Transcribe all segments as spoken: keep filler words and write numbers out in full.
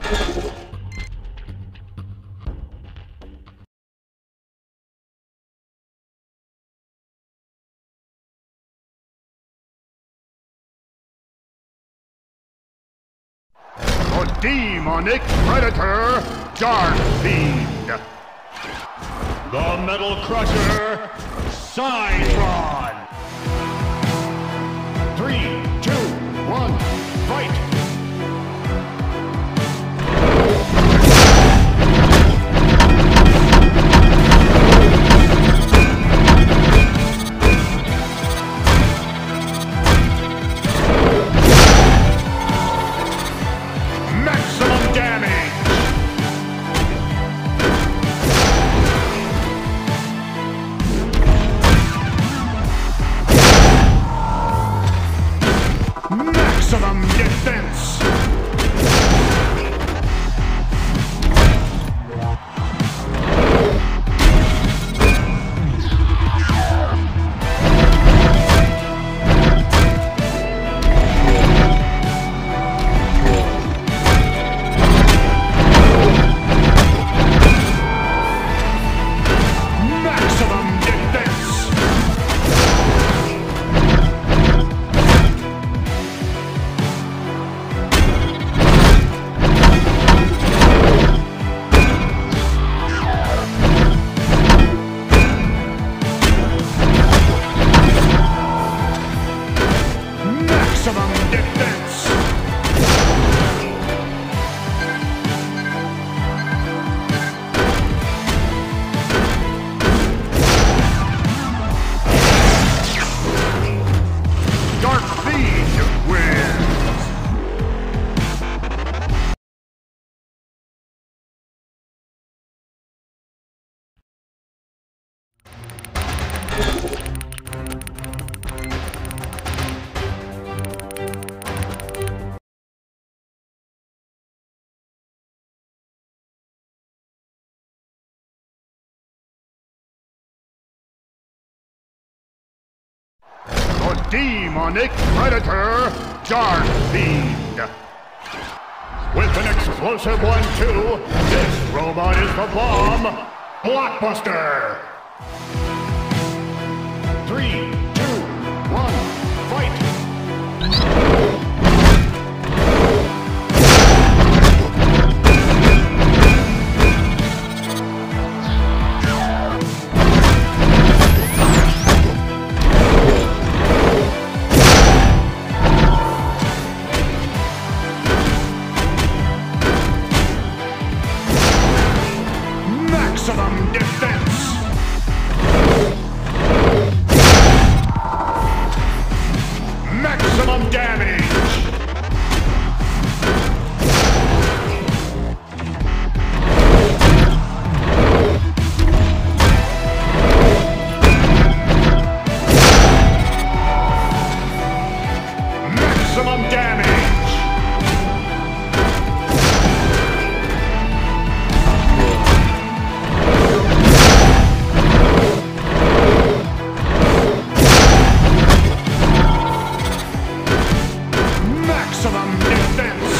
Demonic Predator, Dark Fiend. The Metal Crusher, Cydron. Three, two, one, fight! Maximum defense! Maximum defense! Dark Fiend wins! The Demonic Predator, Dark Fiend. With an explosive one two, this robot is the bomb, Blockbuster. Three, two, one, fight! Maximum defense! Maximum damage! Maximum damage! Maximum defense!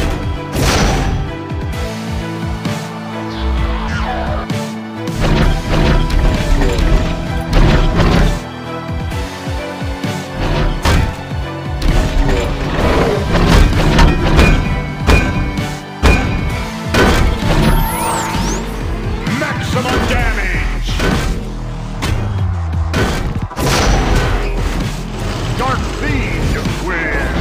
Maximum damage! Dark Fiend wins!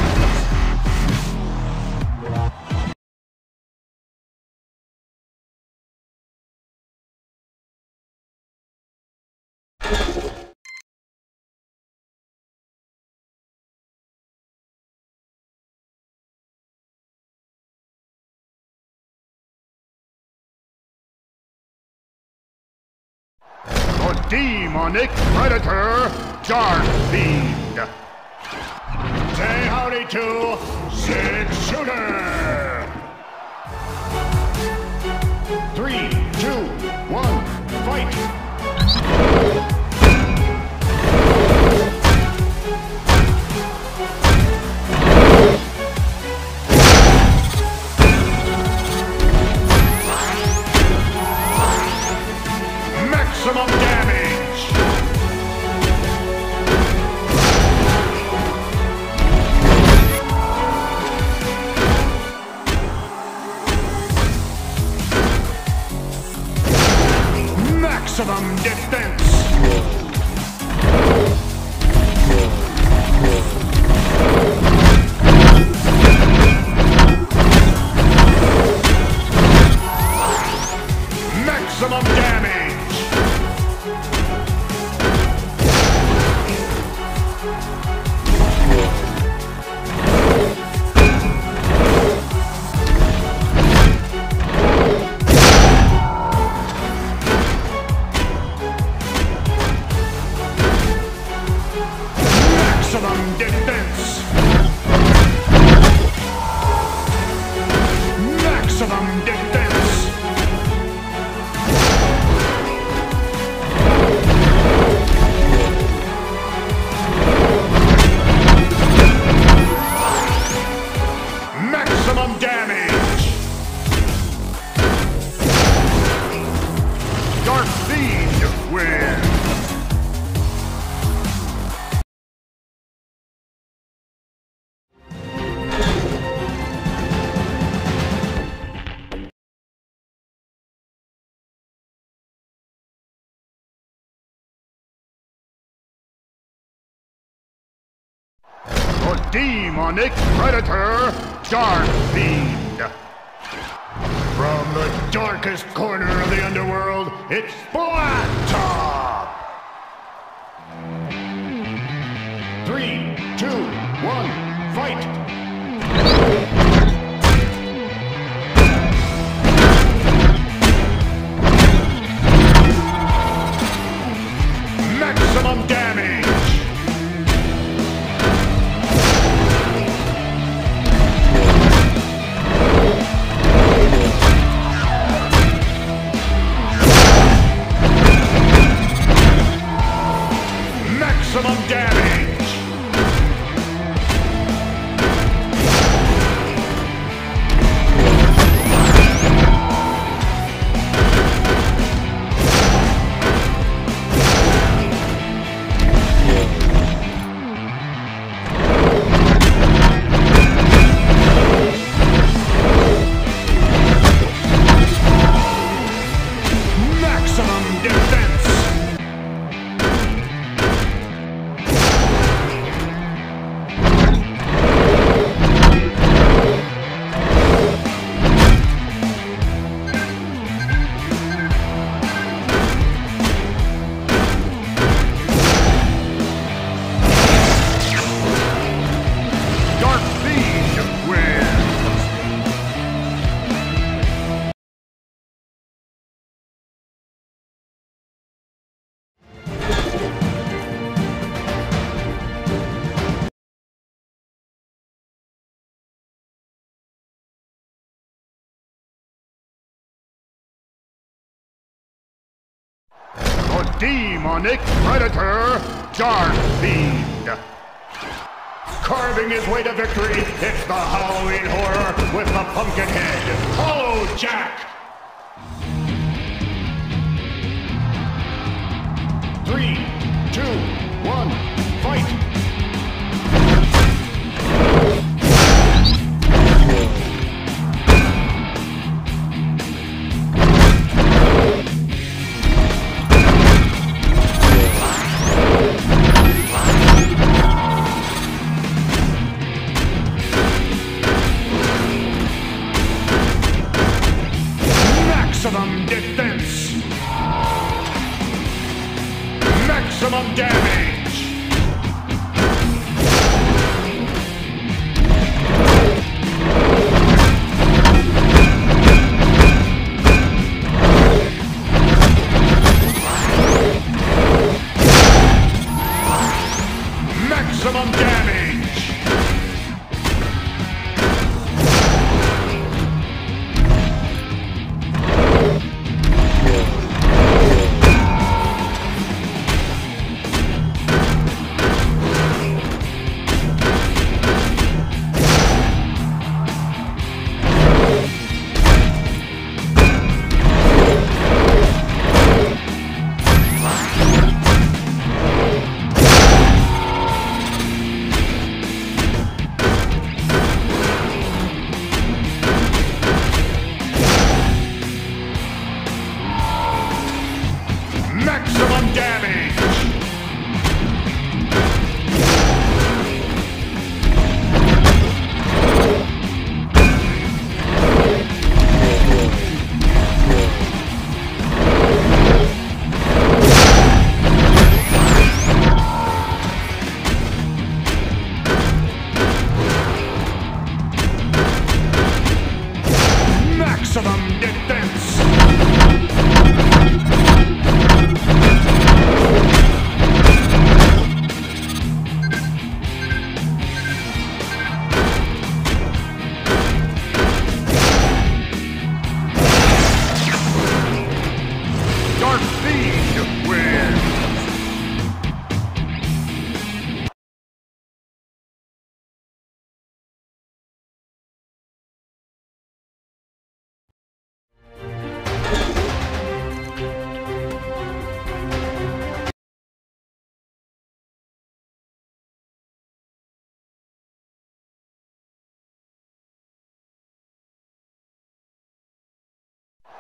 The Demonic Predator, Dark Fiend. Say howdy to Six Shooter! Three, two, one, fight! The demonic predator, Dark Fiend. From the darkest corner of the underworld, it's Black Top! Three, two, one, fight! Maximum damage! Maximum damage! Maximum defense! Dark Fiend wins! The demonic predator, Dark Fiend. Carving his way to victory, it's the Halloween horror with the pumpkin head, Hollow Jack. Three, two, one, fight. Maximum defense! Maximum damage! Maximum damage! Maximum damage! Maximum defense! Dark Fiend wins!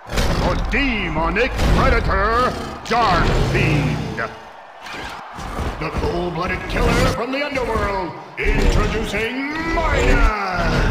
The demonic predator, Dark Fiend. the cold-blooded killer from the underworld, introducing Midas!